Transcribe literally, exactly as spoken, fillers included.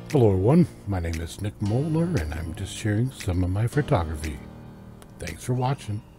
Hello everyone, my name is Nick Molnar and I'm just sharing some of my photography. Thanks for watching.